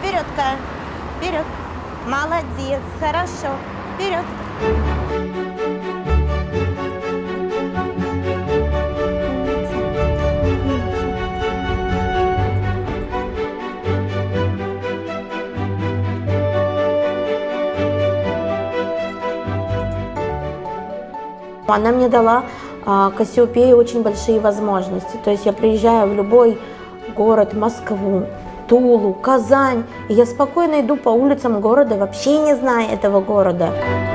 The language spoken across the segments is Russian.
Вперед, Кая. Вперед. Молодец. Хорошо. Вперед. Она мне дала Кассиопеи очень большие возможности. То есть я приезжаю в любой город, Москву, Тулу, Казань, и я спокойно иду по улицам города, вообще не зная этого города.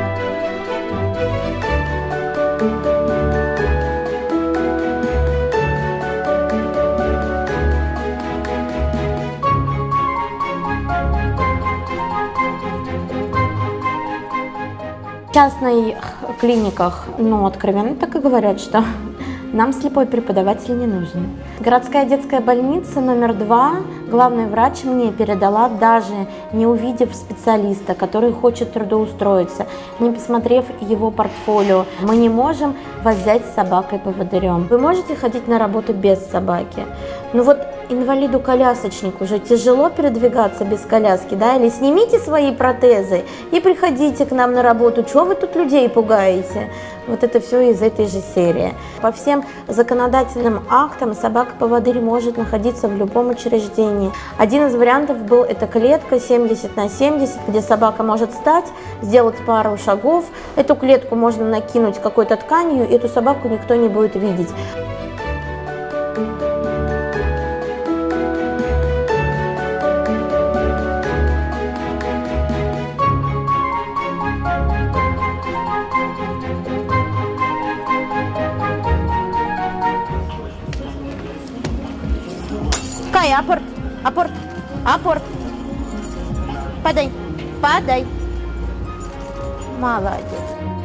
В частных клиниках, откровенно так и говорят, что нам слепой преподаватель не нужен. Городская детская больница номер 2, главный врач мне передала, даже не увидев специалиста, который хочет трудоустроиться, не посмотрев его портфолио. Мы не можем вас взять с собакой-поводырем. Вы можете ходить на работу без собаки. Инвалиду-колясочнику уже тяжело передвигаться без коляски, да? Или снимите свои протезы и приходите к нам на работу. Чего вы тут людей пугаете? Вот это все из этой же серии. По всем законодательным актам собака-поводырь может находиться в любом учреждении. Один из вариантов был это клетка 70 на 70, где собака может встать, сделать пару шагов. Эту клетку можно накинуть какой-то тканью, и эту собаку никто не будет видеть. Кай, апорт, апорт, апорт. Падай, падай. Молодец.